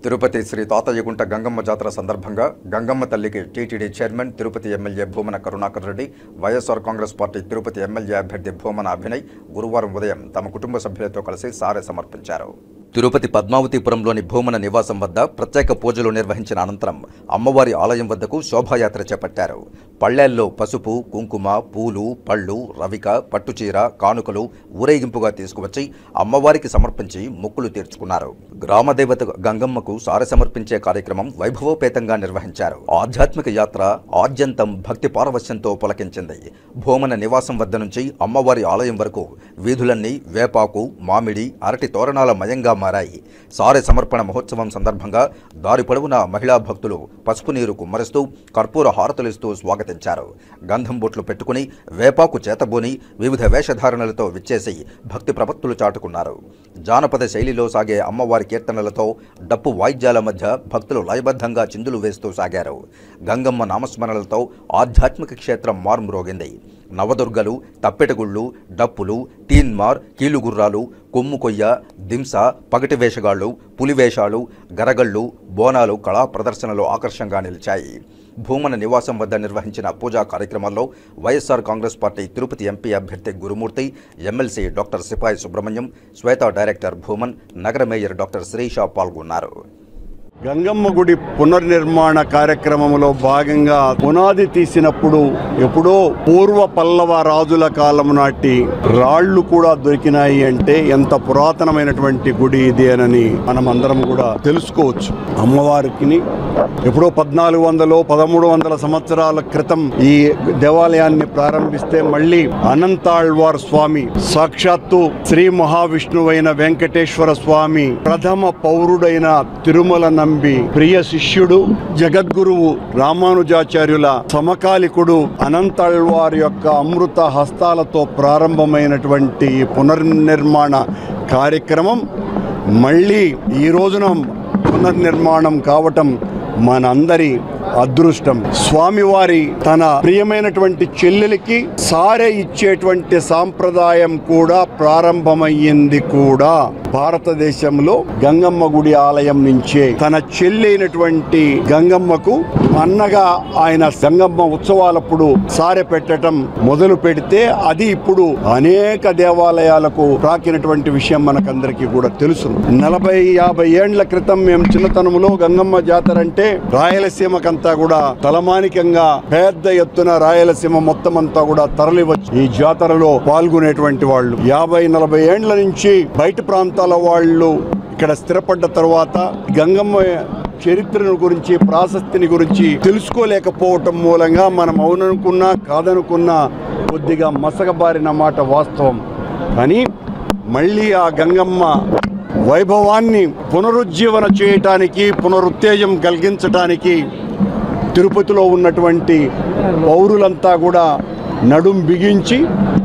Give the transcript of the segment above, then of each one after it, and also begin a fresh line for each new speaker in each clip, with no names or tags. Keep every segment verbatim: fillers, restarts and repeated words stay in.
తిరుపతి శ్రీ తాతయ్యగుంట గంగమ్మ జాతర సందర్భంగా గంగమ్మ తల్లికి TTD chairman Tirupati MLA Bhumana Karunakar Reddy, YSR Congress Party Tirupati MLA అభ్యర్థి భూమన అభినయ్ గురువారం ఉదయం తమ కుటుంబ సభ్యులతో కలిసి సారె సమర్పించారు. తిరుపతి పద్మావతిపురంలోని భూమన నివాసం వద్ద ప్రత్యేక పూజలు నిర్వహించిన అనంతరం అమ్మవారి ఆలయం వద్దకు శోభాయాత్ర చేపట్టారు. పళ్లెల్లో పసుపు, కుంకుమ, పూలు, పళ్ళు, రవిక, పట్టుచీర, కానుకలు ఊరేగింపుగా తీసుకువచ్చి అమ్మవారికి సమర్పించి మొక్కులు తీర్చుకున్నారు. గ్రామదేవత గంగమ్మకు సారె సమర్పించే కార్యక్రమం వైభవోపేతంగా నిర్వహించారు. ఆధ్యాత్మిక యాత్ర ఆద్యంతం భక్తి పారవశ్యంతో పులకించింది. భూమన నివాసం వద్ద నుంచి అమ్మవారి ఆలయం వరకు వీధులన్నీ వేపాకు, మామిడి, అరటి తోరణాల మయంగా మారాయి. సారె సమర్పణ మహోత్సవం సందర్భంగా దారి పొడవునా మహిళా భక్తులు పసుపు నీరు కుమ్మరిస్తూ కర్పూర హారతులిస్తూ స్వాగతించారు. గంధం బొట్లు పెట్టుకుని వేపాకు చేతబోని వివిధ వేషధారణలతో విచ్చేసి భక్తి ప్రపత్తులు చాటుకున్నారు. జానపద శైలిలో సాగే అమ్మవారి కీర్తనలతో డప్పు వాయిద్యాల మధ్య భక్తులు లయబద్ధంగా చిందులు వేస్తూ సాగారు. గంగమ్మ నామస్మరణలతో ఆధ్యాత్మిక క్షేత్రం మార్మ్రోగింది. నవదుర్గలు, తప్పెటగుళ్ళు, డప్పులు, తీన్మార్, కీలుగుర్రాలు, కొమ్ము కొయ్య, దింస, పగటి వేషగాళ్లు, పులివేషాలు, గరగళ్ళు, బోనాలు కళా ప్రదర్శనలు ఆకర్షంగా నిలిచాయి. భూమన నివాసం వద్ద నిర్వహించిన పూజా కార్యక్రమాల్లో వైఎస్ఆర్ కాంగ్రెస్ పార్టీ తిరుపతి ఎంపీ అభ్యర్థి గురుమూర్తి, ఎమ్మెల్సీ డాక్టర్ సిపాయి సుబ్రహ్మణ్యం, శ్వేత డైరెక్టర్ భూమన్, నగర మేయర్ డాక్టర్ శ్రీషా పాల్గొన్నారు.
గంగమ్మ గుడి పునర్నిర్మాణ కార్యక్రమంలో భాగంగా పునాది తీసినప్పుడు ఎప్పుడో పూర్వ పల్లవ రాజుల కాలం నాటి రాళ్లు కూడా దొరికినాయి అంటే ఎంత పురాతనమైనటువంటి గుడి ఇది అని మనం అందరం కూడా తెలుసుకోవచ్చు. అమ్మవారికి ఎప్పుడో పద్నాలుగు వందలు పదమూడు వందల సంవత్సరాల క్రితం ఈ దేవాలయాన్ని ప్రారంభిస్తే మళ్ళీ అనంతాళ్వార్ స్వామి, సాక్షాత్తు శ్రీ మహావిష్ణువైన వెంకటేశ్వర స్వామి ప్రథమ పౌరుడైన తిరుమల నంబి ప్రియ శిష్యుడు జగద్గురువు రామానుజాచార్యుల సమకాలికుడు అనంతాళ్వార్ యొక్క అమృత హస్తాలతో ప్రారంభమైనటువంటి పునర్నిర్మాణ కార్యక్రమం మళ్ళీ ఈ రోజున పునర్నిర్మాణం కావటం మనందరి అదృష్టం. స్వామివారి తన ప్రియమైనటువంటి చెల్లెలికి సారె ఇచ్చేటువంటి సాంప్రదాయం కూడా ప్రారంభమయ్యింది కూడా భారతదేశంలో గంగమ్మ గుడి ఆలయం నుంచే. తన చెల్లి అయినటువంటి గంగమ్మకు అన్నగా ఆయన గంగమ్మ ఉత్సవాలప్పుడు సారె పెట్టడం మొదలు పెడితే అది ఇప్పుడు అనేక దేవాలయాలకు ప్రాకినటువంటి విషయం మనకందరికీ కూడా తెలుసు. నలభై యాభై ఏండ్ల క్రితం మేము చిన్నతనంలో గంగమ్మ జాతర అంటే రాయలసీమకంతా కూడా తలమానికంగా పెద్ద ఎత్తున రాయలసీమ మొత్తం అంతా కూడా తరలి వచ్చి ఈ జాతరలో పాల్గొనేటువంటి వాళ్ళు. యాభై నలభై ఏండ్ల నుంచి బయట ప్రాంతాల వాళ్ళు ఇక్కడ స్థిరపడ్డ తర్వాత గంగమ్మ చరిత్రను గురించి, ప్రాశస్తిని గురించి తెలుసుకోలేకపోవటం మూలంగా మనం అవుననుకున్నా కాదనుకున్నా కొద్దిగా మసకబారిన మాట వాస్తవం. కానీ మళ్ళీ ఆ గంగమ్మ వైభవాన్ని పునరుజ్జీవన చేయటానికి, పునరుత్తేజం కలిగించటానికి తిరుపతిలో ఉన్నటువంటి పౌరులంతా కూడా నడుం బిగించి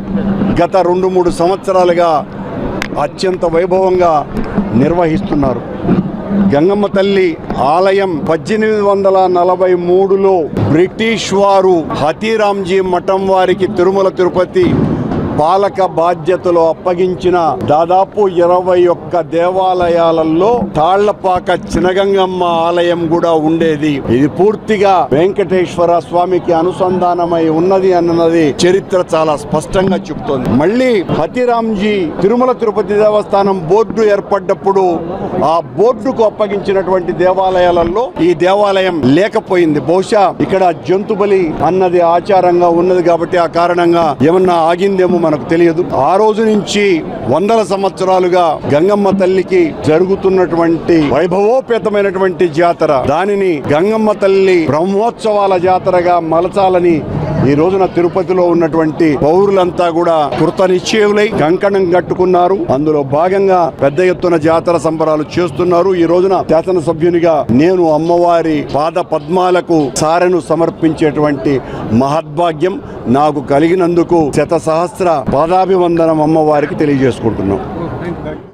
గత రెండు మూడు సంవత్సరాలుగా అత్యంత వైభవంగా నిర్వహిస్తున్నారు. గంగమ్మ తల్లి ఆలయం పద్దెనిమిది వందల నలభై మూడులో బ్రిటిష్ వారు హతీరాంజీ మఠం వారికి తిరుమల తిరుపతి పాలక బాధ్యతలు అప్పగించిన దాదాపు ఇరవై ఒక్క దేవాలయాలలో తాళ్లపాక చినగంగమ్మ ఆలయం కూడా ఉండేది. ఇది పూర్తిగా వెంకటేశ్వర స్వామికి అనుసంధానమై ఉన్నది అన్నది చరిత్ర చాలా స్పష్టంగా చెప్తోంది. మళ్ళీ హతీరాంజీ తిరుమల తిరుపతి దేవస్థానం బోర్డు ఏర్పడ్డప్పుడు ఆ బోర్డుకు అప్పగించినటువంటి దేవాలయాలలో ఈ దేవాలయం లేకపోయింది. బహుశా ఇక్కడ జంతుబలి అన్నది ఆచారంగా ఉన్నది కాబట్టి ఆ కారణంగా ఏమన్నా ఆగిందేమో మనకు తెలియదు. ఆ రోజు నుంచి వందల సంవత్సరాలుగా గంగమ్మ తల్లికి జరుగుతున్నటువంటి వైభవోపేతమైనటువంటి జాతర, దానిని గంగమ్మ తల్లి బ్రహ్మోత్సవాల జాతరగా మలచాలని ఈ రోజున తిరుపతిలో ఉన్నటువంటి పౌరులంతా కూడా కృత నిశ్చయులై కంకణం కట్టుకున్నారు. అందులో భాగంగా పెద్ద ఎత్తున జాతర సంబరాలు చేస్తున్నారు. ఈ రోజున శాసనసభ్యునిగా నేను అమ్మవారి పాద పద్మాలకు సారెను సమర్పించేటువంటి మహద్భాగ్యం నాకు కలిగినందుకు శత సహస్ర పాదాభివందనం అమ్మవారికి తెలియజేసుకుంటున్నాం.